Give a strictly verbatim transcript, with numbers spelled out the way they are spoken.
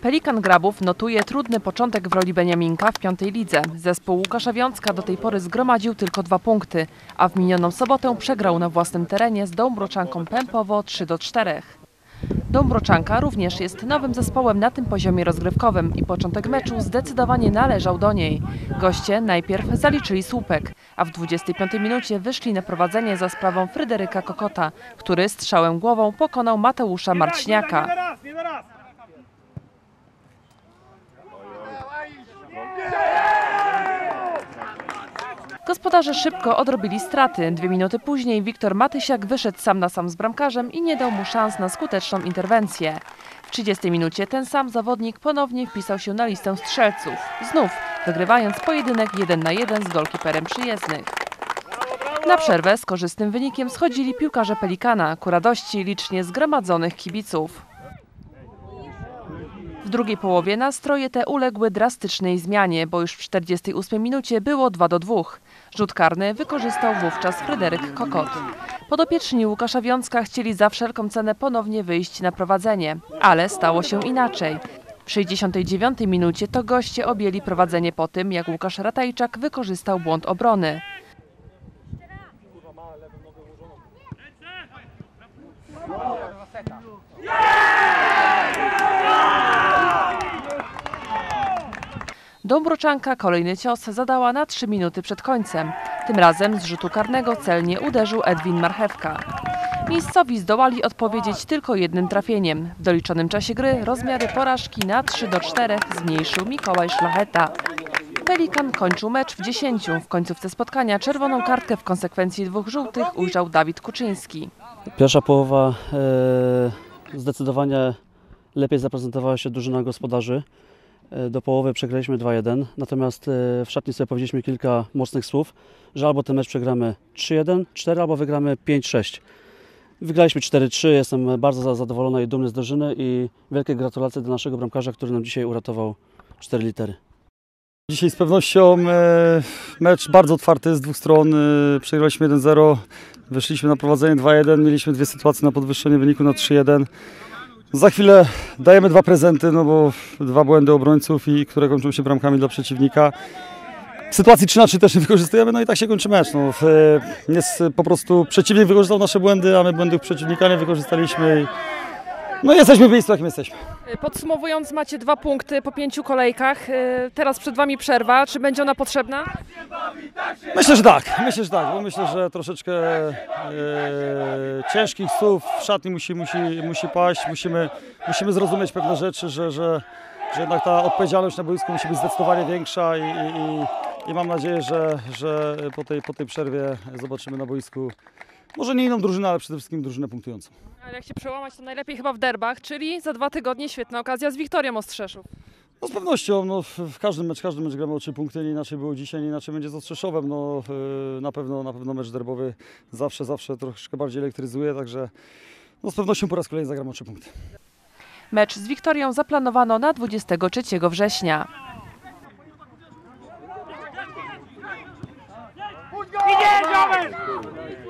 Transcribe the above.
Pelikan Grabów notuje trudny początek w roli Beniaminka w piątej lidze. Zespół Łukasza Wiącka do tej pory zgromadził tylko dwa punkty, a w minioną sobotę przegrał na własnym terenie z Dąbroczanką Pępowo trzy do czterech. Dąbroczanka również jest nowym zespołem na tym poziomie rozgrywkowym i początek meczu zdecydowanie należał do niej. Goście najpierw zaliczyli słupek, a w dwudziestej piątej minucie wyszli na prowadzenie za sprawą Fryderyka Kokota, który strzałem głową pokonał Mateusza Marciniaka. Gospodarze szybko odrobili straty. Dwie minuty później Wiktor Matysiak wyszedł sam na sam z bramkarzem i nie dał mu szans na skuteczną interwencję. W trzydziestej minucie ten sam zawodnik ponownie wpisał się na listę strzelców, znów wygrywając pojedynek jeden na jeden z golkiperem przyjezdnych. Na przerwę z korzystnym wynikiem schodzili piłkarze Pelikana ku radości licznie zgromadzonych kibiców. W drugiej połowie nastroje te uległy drastycznej zmianie, bo już w czterdziestej ósmej minucie było dwa do dwóch. Rzut karny wykorzystał wówczas Fryderyk Kokot. Podopieczni Łukasza Wiącka chcieli za wszelką cenę ponownie wyjść na prowadzenie, ale stało się inaczej. W sześćdziesiątej dziewiątej minucie to goście objęli prowadzenie po tym, jak Łukasz Ratajczak wykorzystał błąd obrony. Dąbroczanka kolejny cios zadała na trzy minuty przed końcem. Tym razem z rzutu karnego celnie uderzył Edwin Marchewka. Miejscowi zdołali odpowiedzieć tylko jednym trafieniem. W doliczonym czasie gry rozmiary porażki na trzy do czterech zmniejszył Mikołaj Szlacheta. Pelikan kończył mecz w dziesięciu. W końcówce spotkania czerwoną kartkę w konsekwencji dwóch żółtych ujrzał Dawid Kuczyński. Pierwsza połowa e, zdecydowanie lepiej zaprezentowała się drużyna gospodarzy. Do połowy przegraliśmy dwa jeden, natomiast w szatni sobie powiedzieliśmy kilka mocnych słów, że albo ten mecz przegramy trzy jeden, cztery, albo wygramy pięć sześć. Wygraliśmy cztery trzy, jestem bardzo zadowolony i dumny z drużyny i wielkie gratulacje do naszego bramkarza, który nam dzisiaj uratował cztery litery. Dzisiaj z pewnością mecz bardzo otwarty z dwóch stron, przegraliśmy jeden zero, wyszliśmy na prowadzenie dwa jeden, mieliśmy dwie sytuacje na podwyższenie wyniku na trzy jeden. Za chwilę dajemy dwa prezenty, no bo dwa błędy obrońców, i które kończą się bramkami dla przeciwnika. W sytuacji trzy na trzy też nie wykorzystujemy, no i tak się kończy mecz. No, jest po prostu przeciwnik wykorzystał nasze błędy, a my błędów przeciwnika nie wykorzystaliśmy. I, no i jesteśmy w miejscu, jakim jesteśmy. Podsumowując, macie dwa punkty po pięciu kolejkach. Teraz przed Wami przerwa. Czy będzie ona potrzebna? Myślę, że tak. Myślę, że tak, bo myślę, że troszeczkę e, ciężkich słów w szatni musi, musi, musi paść. Musimy, musimy zrozumieć pewne rzeczy, że, że, że jednak ta odpowiedzialność na boisku musi być zdecydowanie większa i, i, i mam nadzieję, że, że po, tej, po tej przerwie zobaczymy na boisku może nie inną drużynę, ale przede wszystkim drużynę punktującą. Ale jak się przełamać, to najlepiej chyba w derbach, czyli za dwa tygodnie świetna okazja z Wiktorią Ostrzeszów. No z pewnością, no, w każdym mecz, każdy mecz gramy o trzy punkty, nie inaczej było dzisiaj, nie inaczej będzie z Ostrzeszowem. No, na pewno, na pewno mecz derbowy zawsze, zawsze troszkę bardziej elektryzuje, także no, z pewnością po raz kolejny zagramy o trzy punkty. Mecz z Wiktorią zaplanowano na dwudziestego trzeciego września. Idzie,